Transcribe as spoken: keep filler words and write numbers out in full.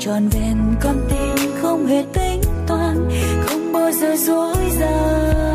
tròn vẹn con tim không hề tính toán, không bao giờ dối gian.